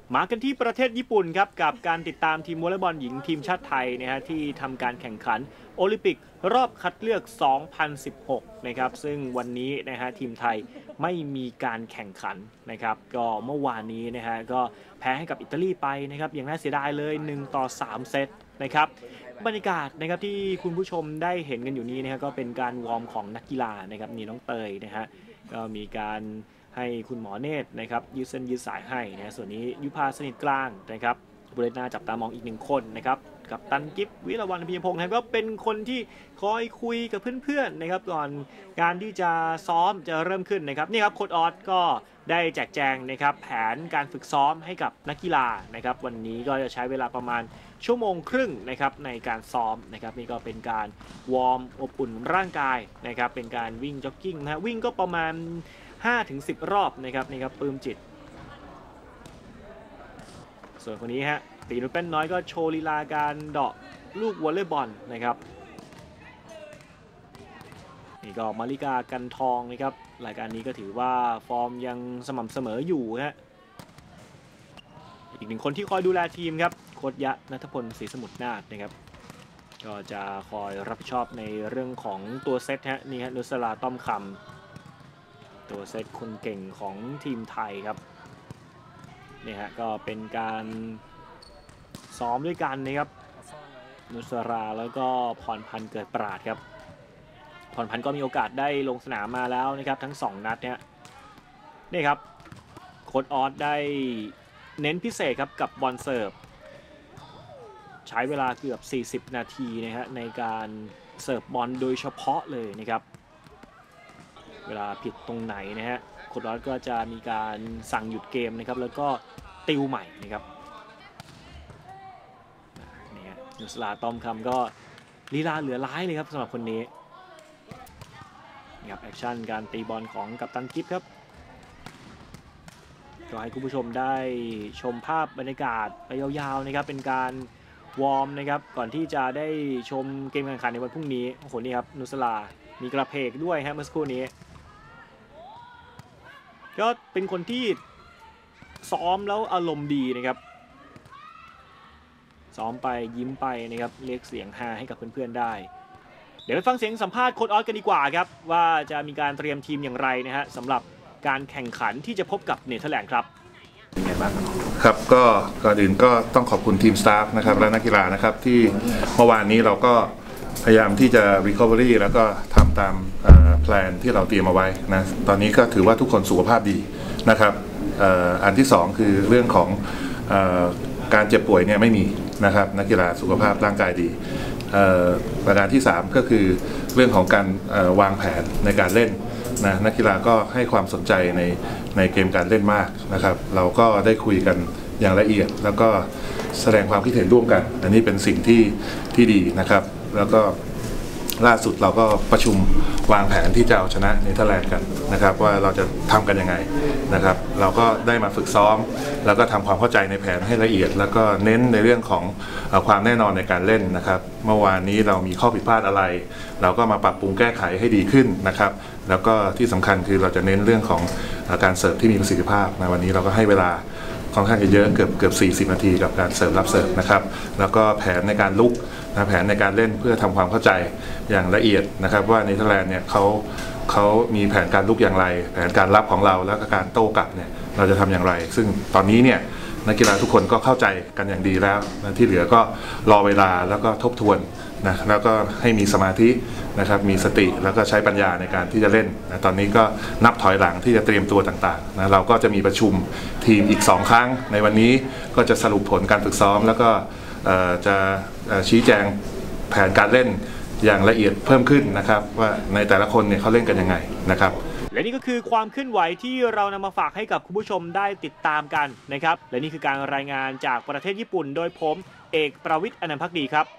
มากันที่ประเทศญี่ปุ่นครับกับการติดตามทีมวอลเลย์บอลหญิงทีมชาติไทยนะฮะที่ทำการแข่งขันโอลิมปิกรอบคัดเลือก 2016 นะครับซึ่งวันนี้นะฮะทีมไทยไม่มีการแข่งขันนะครับก็เมื่อวานนี้นะฮะก็แพ้ให้กับอิตาลีไปนะครับอย่างน่าเสียดายเลย1-3 เซตนะครับบรรยากาศนะครับที่คุณผู้ชมได้เห็นกันอยู่นี้นะฮะก็เป็นการวอร์มของนักกีฬานะครับนี่น้องเตยนะฮะก็มีการให้คุณหมอเนตรนะครับยืดเส้นยืดสายให้นะส่วนนี้ยุพาสนิทกลางนะครับผู้เล่นหน้าจับตามองอีกหนึ่งคนนะครับกับตันกิฟวิรวรรณพิยพงศ์นะครับก็เป็นคนที่คอยคุยกับเพื่อนๆนะครับก่อนการที่จะซ้อมจะเริ่มขึ้นนะครับนี่ครับโค้ชออสก็ได้แจกแจงนะครับแผนการฝึกซ้อมให้กับนักกีฬานะครับวันนี้ก็จะใช้เวลาประมาณชั่วโมงครึ่งนะครับในการซ้อมนะครับนี่ก็เป็นการวอร์มอบอุ่นร่างกายนะครับเป็นการวิ่งจ็อกกิ้งนะวิ่งก็ประมาณ5-10 รอบนะครับนี่ครับปลื้มจิตส่วนคนนี้ฮะตีนุชแป้นน้อยก็โชว์ลีลาการเดาะลูกวอลเลย์บอลนะครับนี่ก็มาริกากันทองนะครับรายการนี้ก็ถือว่าฟอร์มยังสม่ำเสมออยู่ฮะอีกหนึ่งคนที่คอยดูแลทีมครับโค้ชยะณัฐพลศรีสมุทรนาถนะครับก็จะคอยรับผิดชอบในเรื่องของตัวเซตฮะนี่ฮะนุสราต้อมคำตัวเซตคนเก่งของทีมไทยครับนี่ฮะก็เป็นการซ้อมด้วยกันนะครับนุสราแล้วก็พรพันธ์เกิดปราดครับพรพันธ์ก็มีโอกาสได้ลงสนามมาแล้วนะครับทั้ง2 นัดเนี่ยนี่ครับโค้ชออสได้เน้นพิเศษครับกับบอลเสิร์ฟใช้เวลาเกือบ40 นาทีนะฮะในการเสิร์ฟบอลโดยเฉพาะเลยนะครับเวลาผิดตรงไหนนะฮะโค้ชออสก็จะมีการสั่งหยุดเกมนะครับแล้วก็ติวใหม่นะครับนี่ฮะนุสราต้อมคำก็ลีลาเหลือร้ายเลยครับสำหรับคนนี้นี่ครับแอคชั่นการตีบอลของกัปตันกิฟครับก็ให้คุณผู้ชมได้ชมภาพบรรยากาศไปยาวๆนะครับเป็นการวอร์มนะครับก่อนที่จะได้ชมเกมแข่งขันในวันพรุ่งนี้โอ้โหนี่ครับนุสรามีกระเพกด้วยฮะเมื่อสักครู่นี้ก็เป็นคนที่ซ้อมแล้วอารมณ์ดีนะครับซ้อมไปยิ้มไปนะครับเรียกเสียงฮาให้กับเพื่อนๆได้เดี๋ยวไปฟังเสียงสัมภาษณ์โค้ชออสกันดีกว่าครับว่าจะมีการเตรียมทีมอย่างไรนะฮะสำหรับการแข่งขันที่จะพบกับเนเธอร์แลนด์ครับครับก็ก่อนอื่นก็ต้องขอบคุณทีมสตาฟนะครับและนักกีฬานะครับที่เมื่อวานนี้เราก็พยายามที่จะ recovery แล้วก็ทำตามแพลนที่เราเตรียมเอาไว้นะตอนนี้ก็ถือว่าทุกคนสุขภาพดีนะครับอันที่2คือเรื่องของการเจ็บป่วยเนี่ยไม่มีนะครับนักกีฬาสุขภาพร่างกายดีประการที่3ก็คือเรื่องของการวางแผนในการเล่นนะนักกีฬาก็ให้ความสนใจในเกมการเล่นมากนะครับเราก็ได้คุยกันอย่างละเอียดแล้วก็แสดงความคิดเห็นร่วมกันอันนี้เป็นสิ่งที่ดีนะครับแล้วก็ล่าสุดเราก็ประชุมวางแผนที่จะเอาชนะเนเธอร์แลนด์กันนะครับว่าเราจะทำกันยังไงนะครับเราก็ได้มาฝึกซ้อมแล้วก็ทำความเข้าใจในแผนให้ละเอียดแล้วก็เน้นในเรื่องของความแน่นอนในการเล่นนะครับเมื่อวานนี้เรามีข้อผิดพลาดอะไรเราก็มาปรับปรุงแก้ไขให้ดีขึ้นนะครับแล้วก็ที่สำคัญคือเราจะเน้นเรื่องของการเสิร์ฟที่มีประสิทธิภาพในวันนี้เราก็ให้เวลาค่อนข้างเยอะเกือบ40 นาทีกับการเสิร์ฟรับเสิร์ฟนะครับแล้วก็แผนในการลุกแผนในการเล่นเพื่อทำความเข้าใจอย่างละเอียดนะครับว่าเนเธอร์แลนด์เนี่ยเขามีแผนการลุกอย่างไรแผนการรับของเราแล้วก็การโต้กลับเนี่ยเราจะทำอย่างไรซึ่งตอนนี้เนี่ยนักกีฬาทุกคนก็เข้าใจกันอย่างดีแล้วที่เหลือก็รอเวลาแล้วก็ทบทวนนะแล้วก็ให้มีสมาธินะครับมีสติแล้วก็ใช้ปัญญาในการที่จะเล่นนะตอนนี้ก็นับถอยหลังที่จะเตรียมตัวต่างๆนะเราก็จะมีประชุมทีมอีก2 ครั้งในวันนี้ก็จะสรุปผลการฝึกซ้อมแล้วก็จะชี้แจงแผนการเล่นอย่างละเอียดเพิ่มขึ้นนะครับว่าในแต่ละคนเนี่ยเขาเล่นกันยังไงนะครับและนี่ก็คือความเคลื่อนไหวที่เรานำมาฝากให้กับคุณผู้ชมได้ติดตามกันนะครับและนี่คือการรายงานจากประเทศญี่ปุ่นโดยผมเอกประวิทย์ อนันต์ภักดีครับ